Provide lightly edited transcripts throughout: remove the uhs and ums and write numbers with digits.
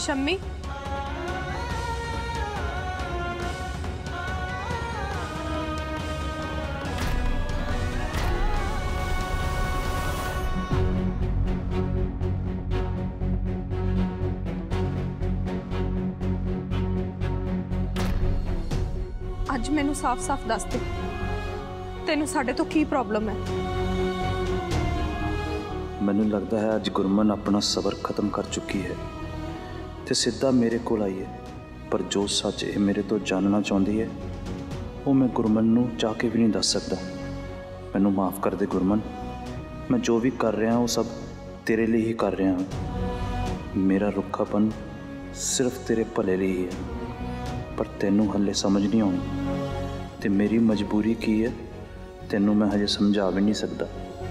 शम्मी अज मैनू साफ साफ दस दे तेनू साडे तो की प्रॉब्लम है। मैनू लगता है अज गुरमन अपना सबर खत्म कर चुकी है ते सीधा मेरे को आई है। पर जो सच ये मेरे तो जानना चाहती है वो मैं गुरमन नू चाह के भी नहीं दस सकता। मैनू माफ़ कर दे गुरमन, मैं जो भी कर रहा वो सब तेरे लिए ही कर रहा हूँ। मेरा रुखापन सिर्फ तेरे भले लिए ही है, पर तेनू हले समझ नहीं आनी ते मेरी मजबूरी की है तेनू मैं हजे समझा भी नहीं सकता।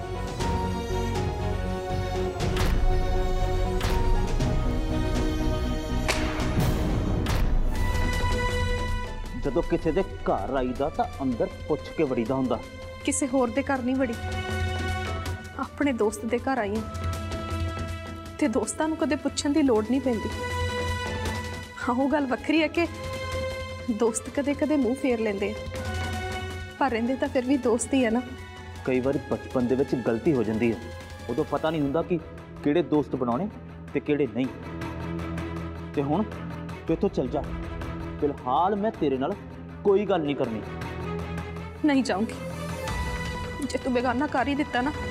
जदों किसी दे घर आईदा तां अंदर पुछ के वड़ीदा हुंदा। किसी होर दे घर नहीं वड़ी, अपने दोस्त दे घर आई ते दोस्तां नूं कदे पुछण दी लोड़ नहीं पैंदी। हाँ वो गल वखरी है कि दोस्त कदे कदे मुँह फेर लेंदे, पर रहिंदे तां फिर भी दोस्त ही है ना। कई बार बचपन दे विच गलती हो जाती है, उदों पता नहीं हुंदा कि किहड़े दोस्त बनाने ते किहड़े नहीं। ते हुण तू इत्थों चल जा, फिलहाल मैं तेरे नाल कोई गल नहीं करनी। नहीं जाऊंगी, जे तू बेगाना कर ही दिता ना,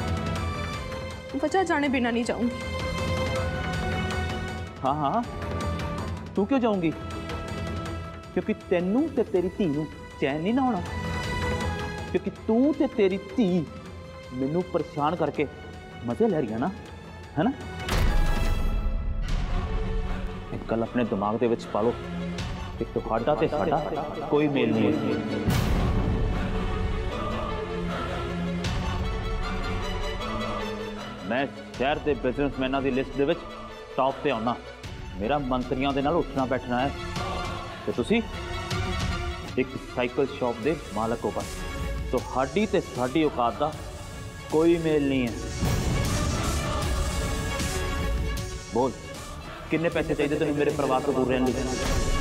वजह जाने बिना नहीं जाऊंगी। हाँ हाँ तू क्यों जाऊंगी? क्योंकि तेनू ते तेरी धी नू चैन नहीं ना होना, क्योंकि तू ते तेरी धी मैनू परेशान करके मजे ले रही है ना, है ना? एक गल अपने दिमाग दे विच पा लो कि तुहाडा ते साडा कोई मेल नहीं है। मैं शहर के बिजनेसमैनों की लिस्ट दे विच टॉप पे आना। मेरा मंत्रियों के नाल उठना बैठना है, तो तुसी एक साइकिल शॉप के मालक हो बस। तो हाडी ते साडी औकात का कोई मेल नहीं है। बोल किन्ने पैसे चाहिए तेन मेरे परिवार को दूर रहने लगे?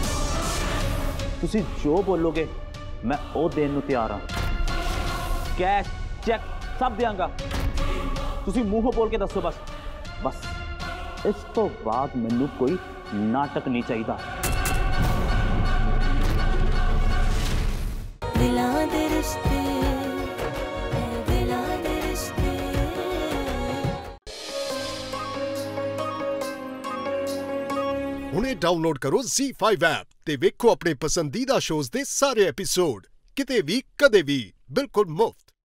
तुसी जो बोलोगे मैं वो देने को तैयार हाँ। कैश चेक सब देंगा, तुसी मुंह बोल के दसो बस। बस इस तो बाद मैनू कोई नाटक नहीं चाहिए। हुणे डाउनलोड करो ZEE5 ऐप ते वेखो अपने पसंदीदा शोज़ दे सारे एपिसोड किते भी कदे भी बिल्कुल मुफ्त।